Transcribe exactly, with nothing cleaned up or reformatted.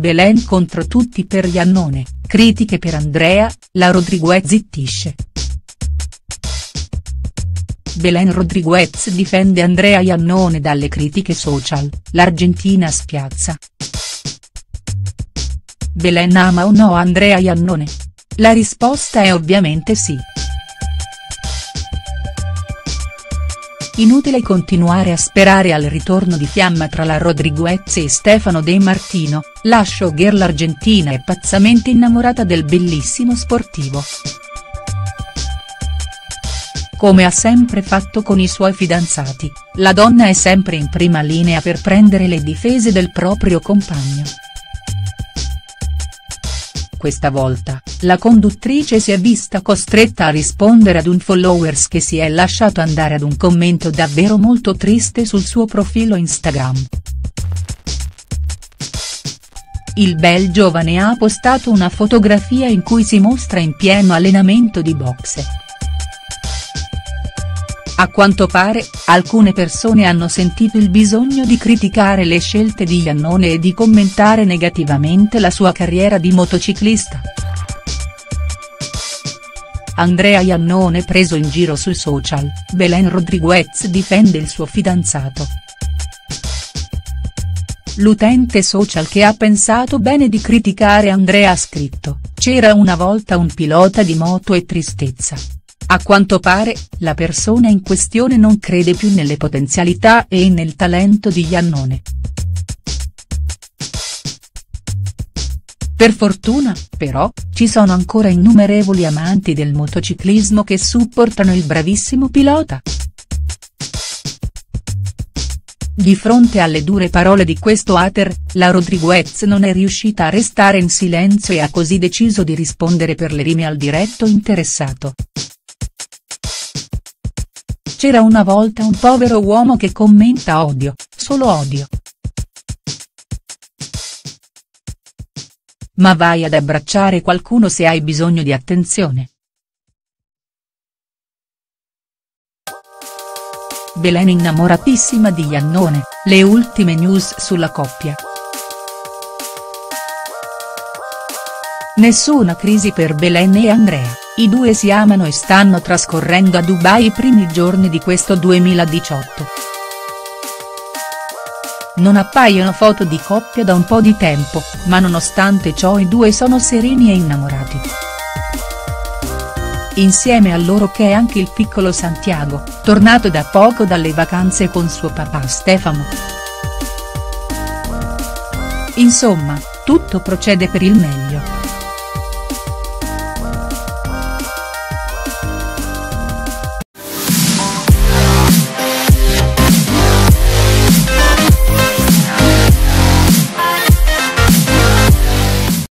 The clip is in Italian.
Belen contro tutti per Iannone, critiche per Andrea, la Rodriguez zittisce. Belen Rodriguez difende Andrea Iannone dalle critiche social, l'Argentina spiazza. Belen ama o no Andrea Iannone? La risposta è ovviamente sì. Inutile continuare a sperare al ritorno di fiamma tra la Rodriguez e Stefano De Martino, la showgirl argentina è pazzamente innamorata del bellissimo sportivo. Come ha sempre fatto con i suoi fidanzati, la donna è sempre in prima linea per prendere le difese del proprio compagno. Questa volta, la conduttrice si è vista costretta a rispondere ad un followers che si è lasciato andare ad un commento davvero molto triste sul suo profilo Instagram. Il bel giovane ha postato una fotografia in cui si mostra in pieno allenamento di boxe. A quanto pare, alcune persone hanno sentito il bisogno di criticare le scelte di Iannone e di commentare negativamente la sua carriera di motociclista. Andrea Iannone preso in giro sui social, Belen Rodriguez difende il suo fidanzato. L'utente social che ha pensato bene di criticare Andrea ha scritto: "C'era una volta un pilota di moto e tristezza". A quanto pare, la persona in questione non crede più nelle potenzialità e nel talento di Iannone. Per fortuna, però, ci sono ancora innumerevoli amanti del motociclismo che supportano il bravissimo pilota. Di fronte alle dure parole di questo hater, la Rodriguez non è riuscita a restare in silenzio e ha così deciso di rispondere per le rime al diretto interessato. "C'era una volta un povero uomo che commenta odio, solo odio. Ma vai ad abbracciare qualcuno se hai bisogno di attenzione". Belen innamoratissima di Iannone, le ultime news sulla coppia. Nessuna crisi per Belen e Andrea, i due si amano e stanno trascorrendo a Dubai i primi giorni di questo duemiladiciotto. Non appaiono foto di coppia da un po' di tempo, ma nonostante ciò i due sono sereni e innamorati. Insieme a loro c'è anche il piccolo Santiago, tornato da poco dalle vacanze con suo papà Stefano. Insomma, tutto procede per il meglio.